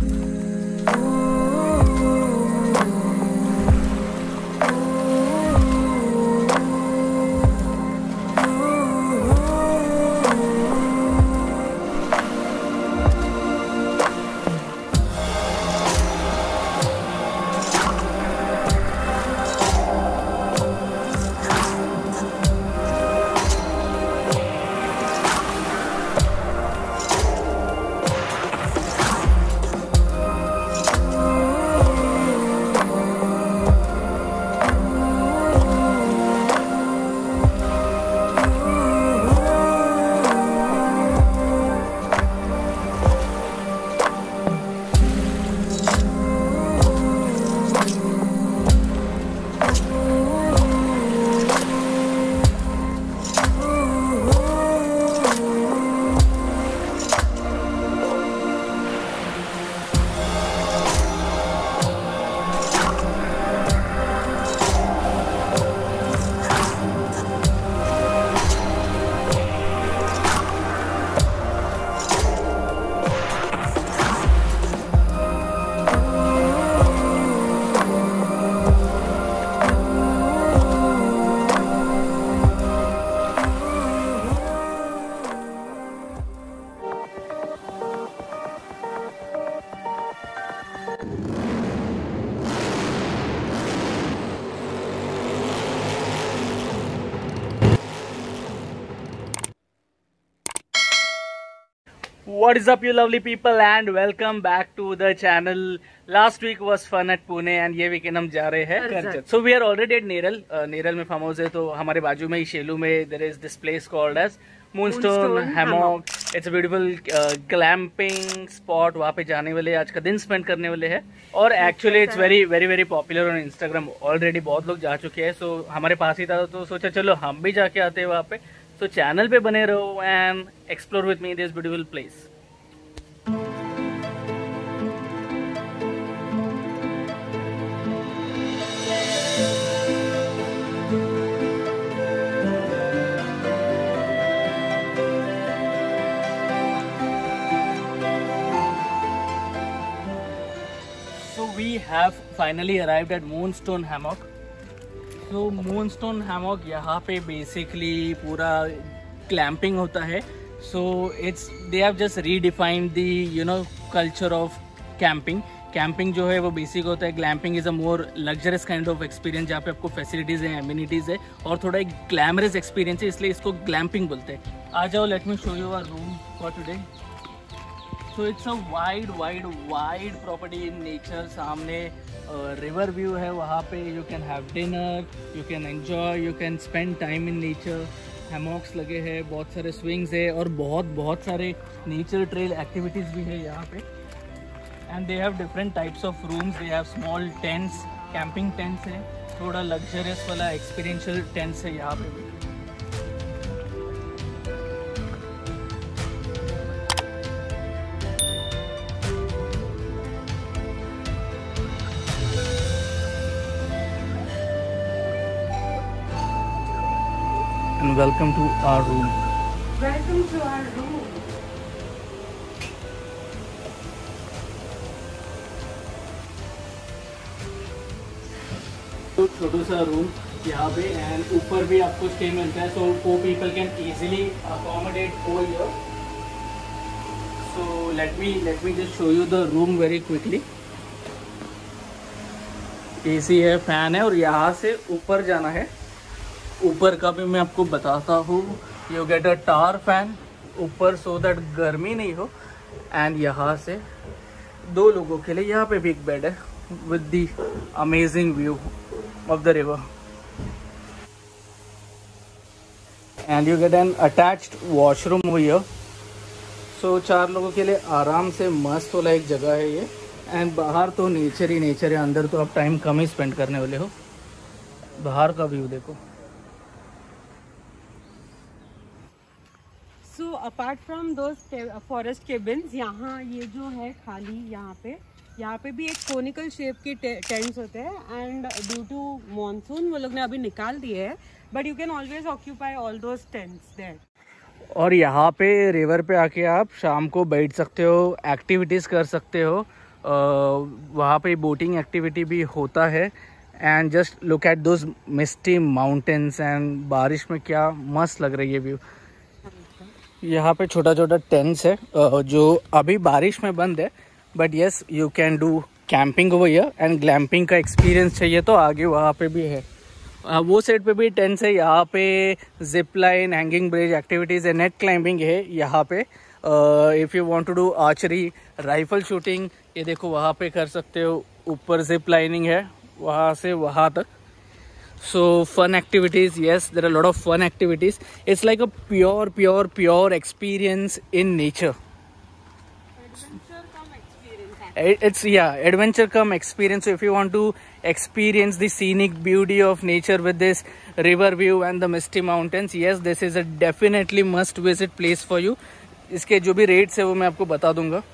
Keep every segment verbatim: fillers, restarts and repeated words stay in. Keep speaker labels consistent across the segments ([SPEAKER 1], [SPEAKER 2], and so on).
[SPEAKER 1] What is up you lovely people and welcome back to the channel. Last week was fun at Pune and ये weekend हम जा रहे हैं Karjat. So we are already at Neral. Uh, Neral में farm house है तो हमारे बाजू में ही शेलू में there is this place called as Moonstone, Moonstone Hammock. It's a beautiful uh, glamping spot. वहाँ पे जाने वाले आज का दिन स्पेंड करने वाले हैं और actually it's very very very popular on Instagram. Already बहुत लोग जा चुके हैं. So हमारे पास ही था तो सोचा चलो हम भी जाके आते हैं वहाँ पे. So चैनल पे बने रहो and explore with me this beautiful place. We have finally arrived at Moonstone Hammock. So Moonstone Hammock यहाँ पे basically पूरा glamping होता है. So it's they have just redefined the you know culture of camping. Camping जो है वो basic होता है. Glamping is a more luxurious kind of experience जहाँ पे आपको facilities हैं, amenities है और थोड़ा एक glamorous experience है इसलिए इसको glamping बोलते हैं. आ जाओ, let me show you our room for today. So it's a wide wide wide property in nature. सामने river view है वहाँ पे. You can have dinner, you can enjoy, you can spend time in nature. Hammocks लगे हैं, बहुत सारे swings है और बहुत बहुत सारे nature trail activities भी है यहाँ पे. And they have different types of rooms. They have small tents, camping tents है, थोड़ा luxurious वाला experiential tents है यहाँ पे भी. And welcome to our room.
[SPEAKER 2] Welcome to our room.
[SPEAKER 1] तो छोटा सा रूम यहाँ पे एंड ऊपर भी आपको स्टे मिलता है. So four people can easily accommodate over here. So let me let me just show you the room very quickly. AC है, फैन है और यहाँ से ऊपर जाना है. ऊपर का भी मैं आपको बताता हूँ. You get a tower fan ऊपर सो दैट गर्मी नहीं हो. एंड यहाँ से दो लोगों के लिए यहाँ पे भी एक बेड है with the amazing view of the river. And you get an attached washroom here. So चार लोगों के लिए आराम से मस्त वाला एक जगह है ये. एंड बाहर तो नेचर ही नेचर है, अंदर तो आप टाइम कम ही स्पेंड करने वाले हो. बाहर का व्यू देखो.
[SPEAKER 2] So apart from those forest cabins, यहाँ ये जो है खाली यहाँ पे यहाँ पे भी एक कोनिकल शेप के टेंट्स होते हैं. एंड ड्यू टू मॉनसून वो लोग ने अभी निकाल दिए हैं, but you can always occupy all those tents there. और
[SPEAKER 1] यहाँ पे रिवर पे आके आप शाम को बैठ सकते हो, एक्टिविटीज़ कर सकते हो. वहाँ पे बोटिंग एक्टिविटी भी होता है। And just look at those misty mountains and बारिश में क्या मस्त लग रही है व्यू। यहाँ पे छोटा छोटा टेंट्स है जो अभी बारिश में बंद है, but yes you can do camping over here and glamping का एक्सपीरियंस चाहिए तो आगे वहाँ पे भी है। वो साइड पे भी टेंट्स है। यहाँ पे zip line, hanging bridge activities है, नेट क्लाइंबिंग है यहाँ पे। If you want to do archery, rifle shooting, ये देखो वहाँ पे कर सकते हो। ऊपर जिप लाइनिंग है वहाँ से वहाँ तक। So fun activities, yes there are lot of fun activities. It's like a pure pure pure experience in nature. It's yeah, adventure come experience. So if you want to experience the scenic beauty of nature with this river view and the misty mountains, yes, this is a definitely must visit place for you. इसके जो भी rates है वो मैं आपको बता दूंगा।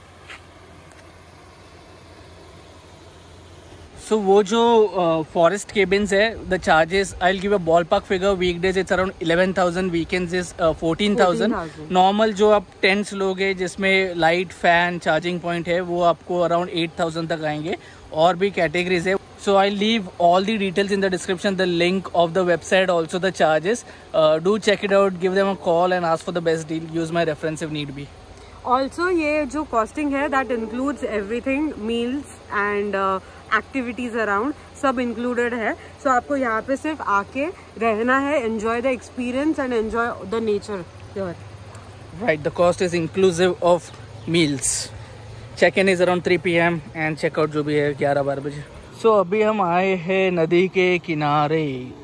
[SPEAKER 1] सो so, वो जो फॉरेस्ट केबिन्स है, the charges I will give a ballpark figure. Weekdays it's around eleven thousand, weekends is fourteen thousand. Normal जो आप टेंट्स लोगे जिसमें लाइट, फैन, चार्जिंग पॉइंट है, वो आपको अराउंड एट थाउजेंड तक आएंगे। और भी कैटेगरीज है। So I leave all the details in the description, the link of the website, also the charges. Do check it out, give them a call and ask for the best deal. Use my reference if need be.
[SPEAKER 2] Also ये जो costing है that includes everything, meals and activities around, सब included है। So so, आपको यहाँ पे सिर्फ आके रहना है, enjoy the experience and enjoy the nature here.
[SPEAKER 1] Right, the cost is inclusive of meals. Check in is around three P M and checkout जो भी है ग्यारह बारह बजे। सो so, अभी हम आए हैं नदी के किनारे।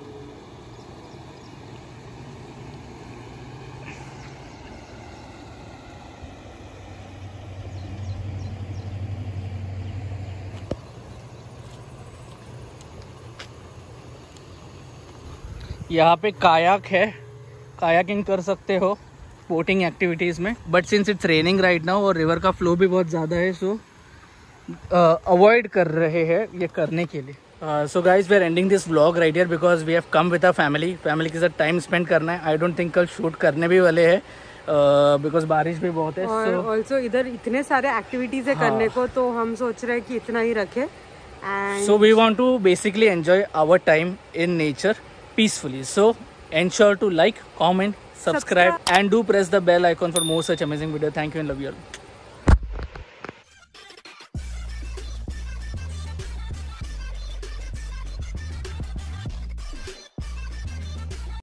[SPEAKER 1] यहाँ पे कायाक है, कायाकिंग कर सकते हो बोटिंग एक्टिविटीज़ में। But since it's raining right now और रिवर का फ्लो भी बहुत ज़्यादा है, सो अवॉइड कर रहे हैं ये करने के लिए। So guys we are ending this vlog right here because we have come with a family. Family के साथ टाइम स्पेंड करना है। आई डोंट थिंक कल शूट करने भी वाले हैं बिकॉज uh, बारिश भी बहुत है।
[SPEAKER 2] और ऑल्सो so, इधर इतने सारे एक्टिविटीज़ है हाँ. करने को, तो हम सोच रहे हैं कि इतना ही रखें। And
[SPEAKER 1] so we want to basically enjoy our time in nature peacefully. So ensure to like, comment, subscribe, subscribe and do press the bell icon for more such amazing video. Thank you and love you all.